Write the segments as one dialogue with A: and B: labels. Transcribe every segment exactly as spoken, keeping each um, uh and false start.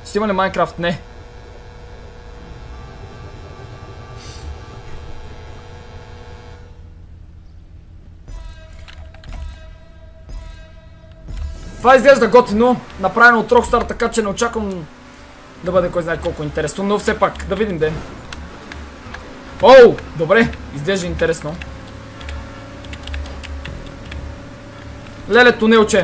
A: Ще има ли Майнкрафт? Не. Това изглежда готино, направено от Rockstar, така че не очаквам да бъде кой знае колко интересно, но все пак да видим ден. Оу, добре, изглежда интересно. Леле, тунелче.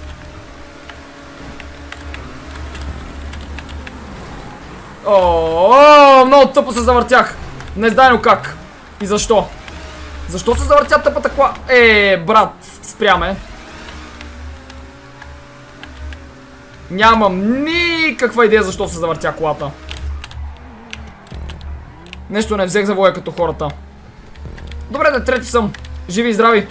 A: О, много тъпо се завъртях. Не знайно как. И защо? Защо се завъртя тъпата кола? Е, брат, спряме. Нямам никаква идея защо се завъртя колата. Нещо не взех за воя като хората. Добре, да, трети съм. Живи и здрави.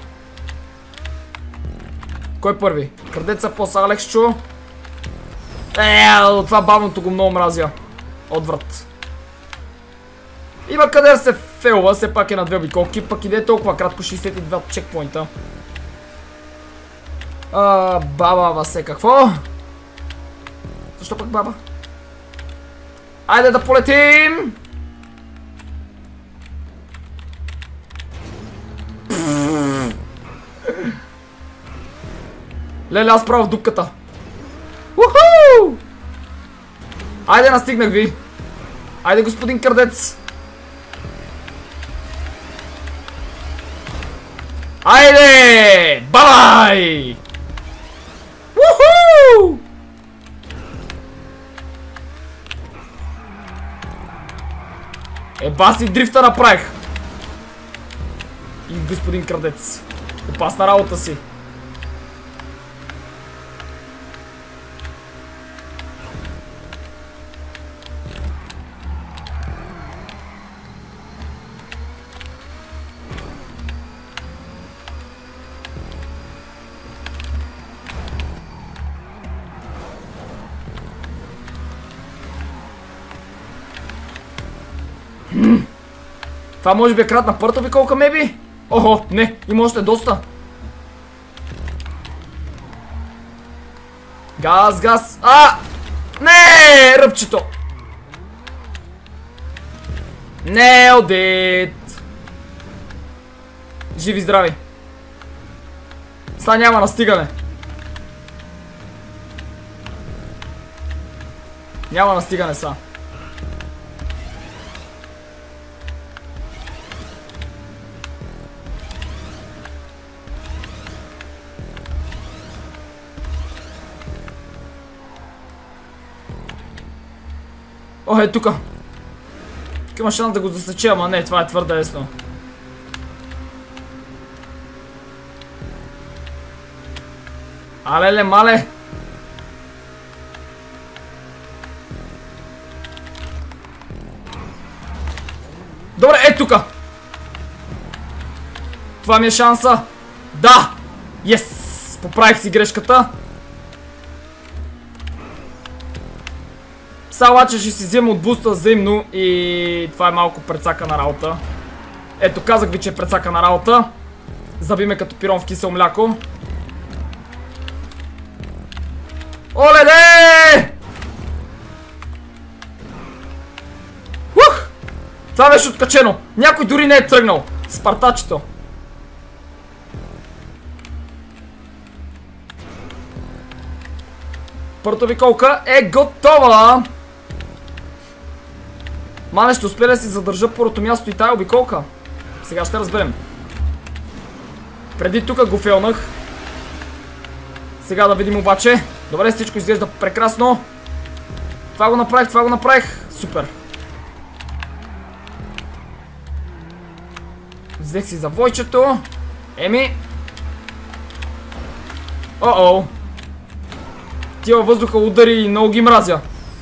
A: Кой първи? Крадеца, после Алексчо. Еее, това бавното го много мразя. Отврат. Има къде да се фейлва, все пак е на две обиколки, пък иде толкова кратко, шейсет и два чекпоинта. А, баба, Васе, какво? Защо пък баба? Айде да полетим! Леле, аз правя в дупката. Уху! Айде, настигнах ви. Айде, господин крадец. Айде! Бай! Уху! Еба си дрифта направих. И господин крадец. Опасна работа си. Това може би е кратна пърта обиколка, меби? Охо, не, има още доста. Газ, газ. А! Не, ръбчето. Не, одит. Живи здрави. Сега няма настигане. Няма настигане са. О, е тука. Тук има шанс да го засече, ама не, това е твърде лесно. Алеле, мале. Добре, е тука. Това ми е шанса. Да! Йес! Поправих си грешката. Сега обаче ще си взема от буста взаимно и това е малко прецакана работа. Ето, казах ви, че е прецакана работа. Забиме като пирон в кисело мляко. Оле-де! Ух! Това беше откачено. Някой дори не е тръгнал. Спартачето. Първата обиколка е готова. Мале, ще успея да си задържа първото място и тая обиколка. Сега ще разберем. Преди тук го фейлнах. Сега да видим обаче. Добре, всичко изглежда прекрасно. Това го направих, това го направих. Супер. Взех си завойчето. Еми. О-о. Тия във въздуха удари и много ги мразя.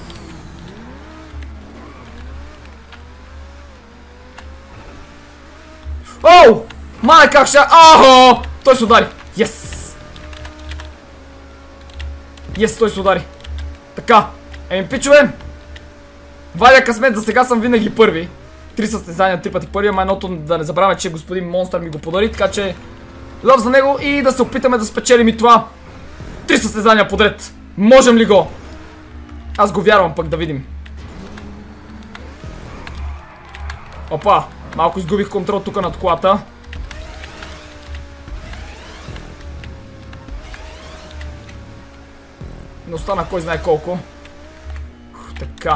A: Оу! Мале как ще... Ахо! Той се удари. Йес! Йес, той се удари. Така. Еми, пичове. Валя късмет, за сега съм винаги първи. Три състезания, три пъти първи, ама едното да не забравяме, че господин Монстър ми го подари, така че лъв за него и да се опитаме да спечелим и това. Три състезания подред. Можем ли го? Аз го вярвам, пък да видим. Опа, малко изгубих контрол тук над колата. Не остана кой знае колко. Ух, така.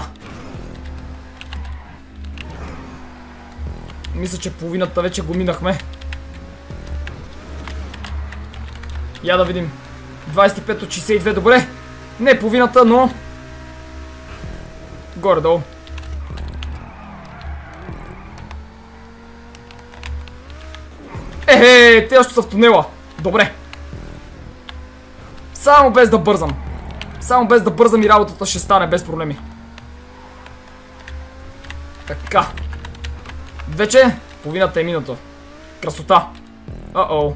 A: Мисля, че половината вече го минахме. Я да видим. двайсет и пет от шейсет и две, добре. Не половината, но... горе-долу. Ехе, те още са в тунела. Добре. Само без да бързам. Само без да бързам и работата ще стане без проблеми. Така. Вече половината е минато. Красота. Uh-oh.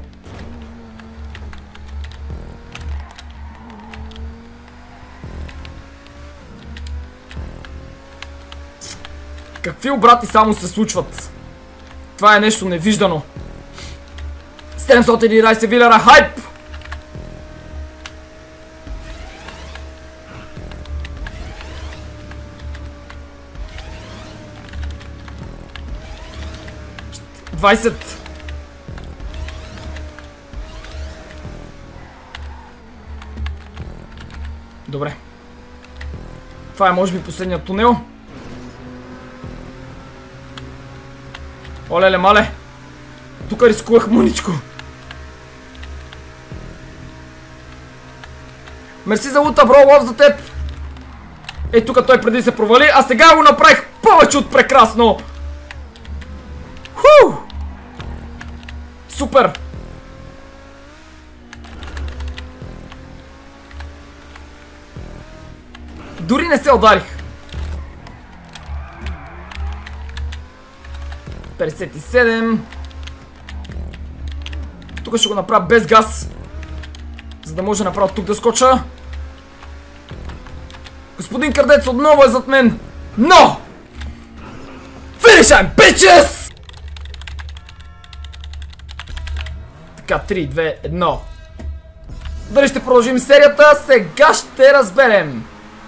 A: Какви обрати само се случват? Това е нещо невиждано. седемстотин и единайсет вилера, хайп! двайсет. Добре. Това е може би последният тунел. Олеле, мале. Тук рискувах мъничко. Мерси за лута, бро, лов за теб. Е, тук той преди се провали, а сега го направих повече от прекрасно. Ху! Супер! Дори не се ударих. петдесет и седем. Тук ще го направя без газ, за да може направо тук да скоча. Господин Кърдец отново е зад мен. Но! Finish time, bitches! Така, три, две, едно. Дали ще продължим серията? Сега ще разберем.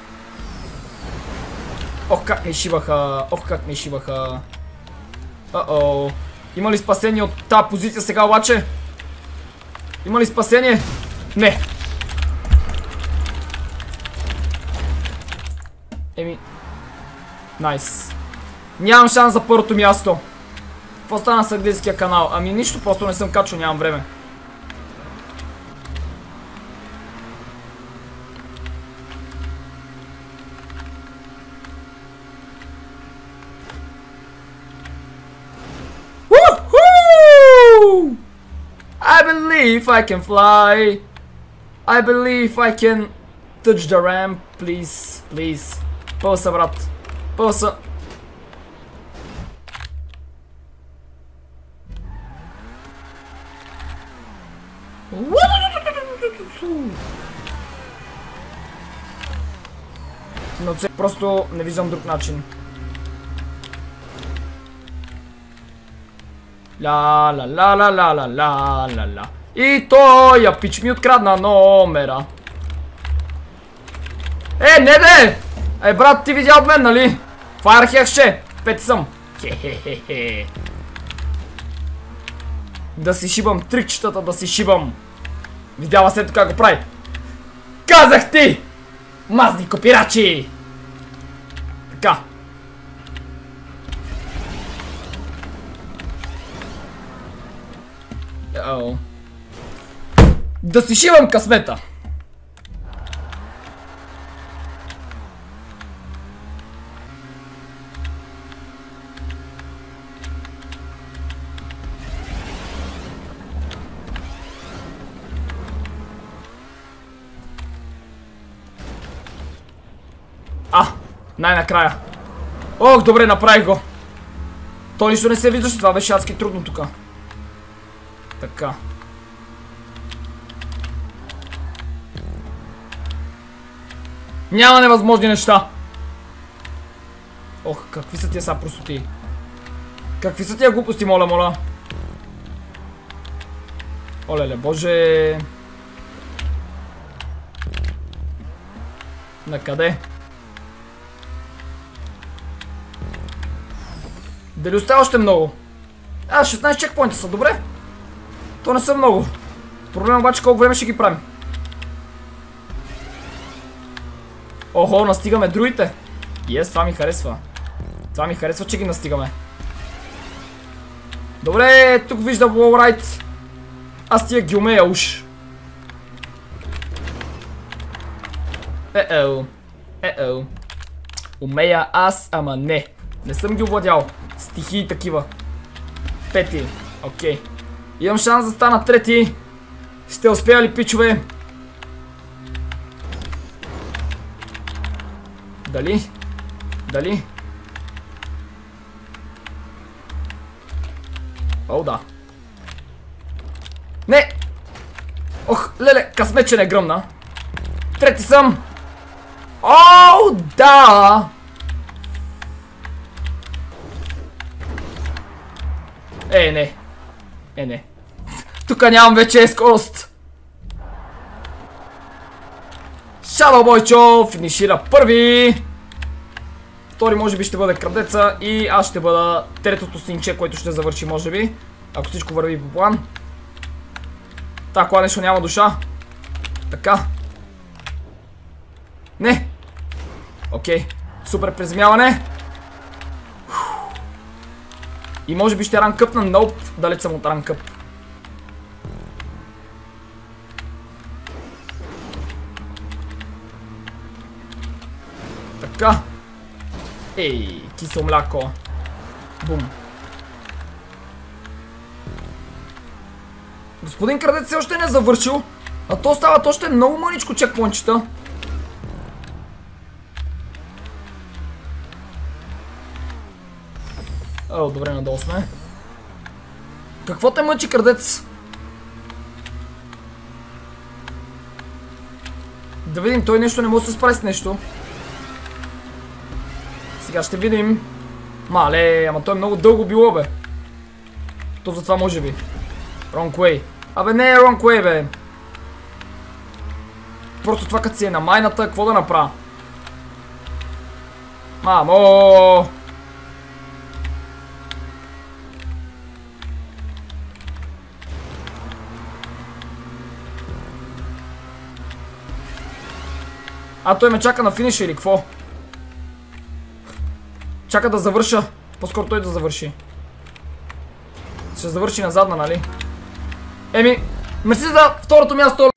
A: Ох, как ми шибаха. Ох, как ми шибаха. Uh-oh. Има ли спасение от тази позиция сега обаче? Има ли спасение? Не. Еми. Найс. Нямам шанс за първото място. Какво стана с английския канал? Ами нищо, просто не съм качвал, нямам време. I believe I can fly. I believe I can touch the ramp. Please, please. Пълса, брат. Пълса. Но просто не виждам друг начин. Ла ла ла ла ла ла ла ла ла. И той, я пич ми открадна номера. Е, не де! Е, брат, ти видя от мен, нали? Фархехше, пети съм. Хе-хе-хе-хе. Да си шибам трикчетата, да си шибам. Видяла се ето как го прави. Казах ти! Мазни копирачи! Така. Оу. Да си шивам късмета. А, най-накрая. Ох, добре, направих го. То нищо не се виждаше, това беше адски трудно тук. Така. Няма невъзможни неща. Ох, какви са тия са простоти. Какви са тия глупости, моля, моля. Олеле, боже. Накъде? Дали остава още много? А, шестнайсет чекпоинта са, добре. То не са много. Проблем обаче колко време ще ги правим. Охо, настигаме другите. Ес, това ми харесва. Това ми харесва, че ги настигаме. Добре, тук виждам лоурайт. Аз тия ги умея уж. Е-о. Е-о. Умея аз, ама не. Не съм ги овладял. Стихии такива. Пети. Окей. Имам шанс да стана трети. Ще успея ли, пичове? Дали? Дали? О, да. Не! Ох, леле, късмет, че не гръмна. Трети съм! О, да! Е, не. Е, не. Тук нямам вече скорост. Shadow Бойчо финишира първи. Втори може би ще бъде крадеца и аз ще бъда третото синче, което ще завърши може би. Ако всичко върви по план. Та, кола нещо няма душа. Така. Не. Окей. Супер приземяване. И може би ще ранкъп на ноуп. Далеч съм от ранкъп. Така. Ей, кисело мляко. Бум. Господин крадец все още не е завършил. А то стават още много мъничко чекпоинчета. О, добре, надолу сме. Какво те мъчи, крадец? Да видим, той нещо не може да се справи с нещо. Сега ще видим. Мале, ама той е много дълго било, бе. То затова може би. Wrong way. Абе не е wrong way, бе. Просто това като си е на майната, какво да направя? Мамо! А той ме чака на финиша или какво? Чака да завърша. По-скоро той да завърши. Ще завърши на задна, нали? Еми, мерси за второто място.